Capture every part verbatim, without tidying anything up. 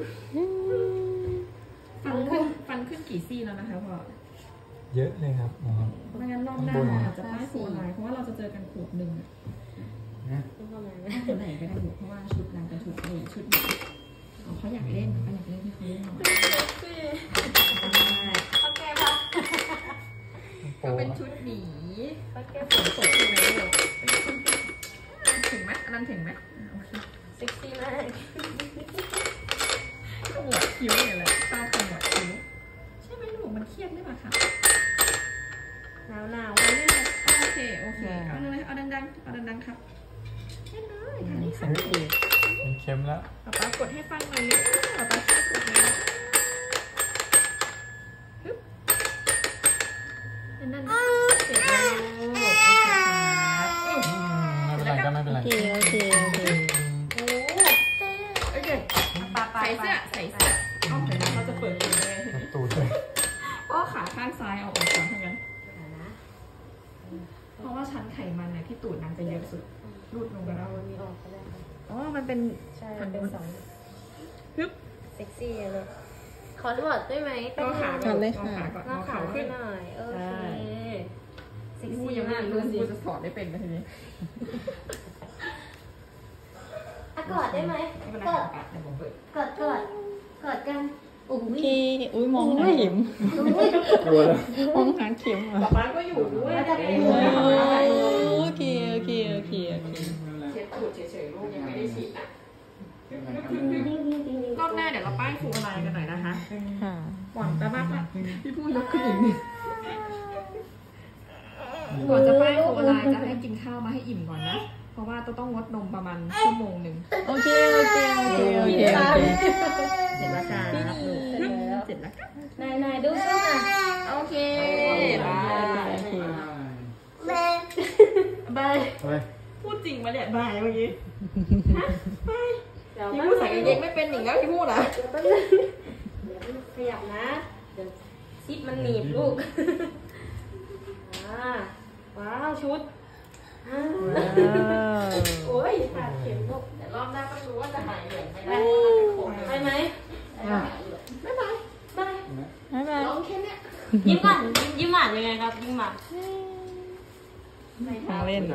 ฟันขึ้นฟันขึ้นกี่ซี่แล้วนะคะพ่อเยอะเลยครับไม่งั้นรอบหน้าอาจจะป้ายฟูอะไรเพราะว่าเราจะเจอกันขวบหนึ่งตัวไหนก็ได้อยู่เพราะว่าชุดนางจะถูกเลยชุดนี้เขาอยากเล่นเขาอยากเล่นให้เขาเล่นหน่อยโอเคป่ะก็เป็นชุดหมีโอเคฝนตกเลยถึงไหมอันนั้นถึงไหมเซ็กซี่มากขมวดคิ้วเนี่ยแหละชอบขมวดคิ้วใช่ไหมลูกมันเครียดหรือเปล่าคะหนาวหนาวนี่โอเคโอเคเอาเลยเอาดังๆเอาดังๆครับเล่นเลยค่ะนี่ค่ะมันเค็มแล้วป๊าป๊ากดให้ฟังหน่อยนึงป๊าป๊าช่วยกดเลยฮึบนั่นเสร็จแล้วไม่เป็นไรก็ไม่เป็นไรโอเคโอเคโอเคโอ้โอเคใส่เสื้อใส่เสื้อเอาใส่เราจะเปิดเลยตูดเลยก็ขาข้างซ้ายเอาออกก่อนทั้งนั้นเพราะว่าชั้นไขมันเนี่ยที่ตูดนางจะเยอะสุดรูดลงไปแล้วมีออกก็ได้อ๋อมันเป็นใช่มันเป็นสองฮึบเซ็กซี่เลยขอรวดได้ไหมก็ขาก่อนเลยค่ะก็ขาขึ้นหน่อยโอเคเซ็กซี่ยังไม่รู้กูจะสอนได้เป็นไหมทีนี้กอดได้ไหมกอดกอดกอดกอดกันโอเคอุ้ยมองหาเข็มมองหาเข็มอ่ะป๊าป๊าก็อยู่ด้วยโอเคโอเคโอเคโอเคเช็ดตูดเฉยๆลูกยังไม่ได้ฉีดอ่ะรอบหน้าเดี๋ยวเราป้ายฟูอะไรกันหน่อยนะคะหวังตามากละพี่พูดยกขึ้นอีกนิดก่อนจะป้ายฟูอะไรจะให้กินข้าวมาให้อิ่มก่อนนะเพราะว่าต้องงดนมประมาณชั่วโมงหนึ่งโอเคโอเคโอเคโอเคเสร็จแล้วค่ะเสร็จแล้วนายนายดูสินะโอเคบายบายพูดจริงมาเนี่ยบายเมื่อกี้บายพี่พูดใส่กางเกงไม่เป็นหนิงแล้วพี่พูดนะขยับนะเดี๋ยวซิปมันหนีบลูกว้าวชุดโอ้ยขาดเข็มลูกแต่รอบหน้าก็รู้ว่าจะหายเหนื่อยไม่ได้ไปไหมไม่ไปไปไม่ไปลองแค่นี้ยิ้มก่อนยิ้มยิ้มหวานยังไงครับยิ้มหวานของเล่น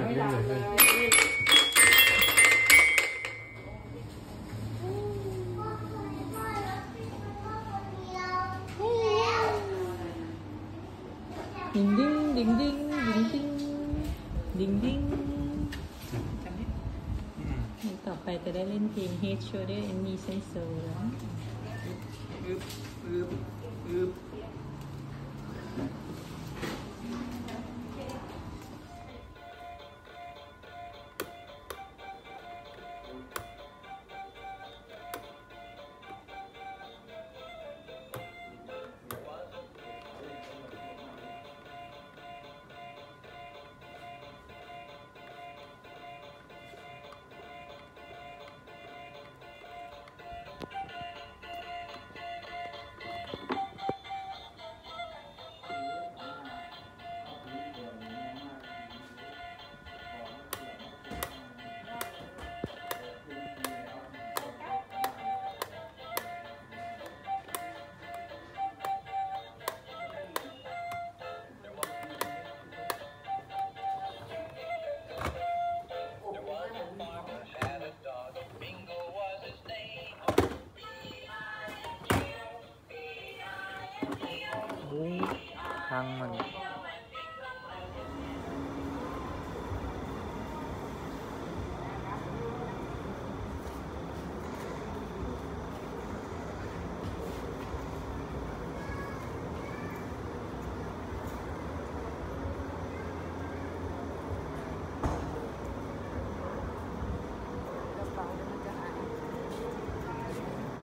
ดิ้งดิ้งดิ้งดิ้งดิ้งดิ้งดิ้งดิ้งต่อไปจะได้เล่นเพลง Head Shoulder and Knees and Soul แล้วอึบอึบอึบทางมัน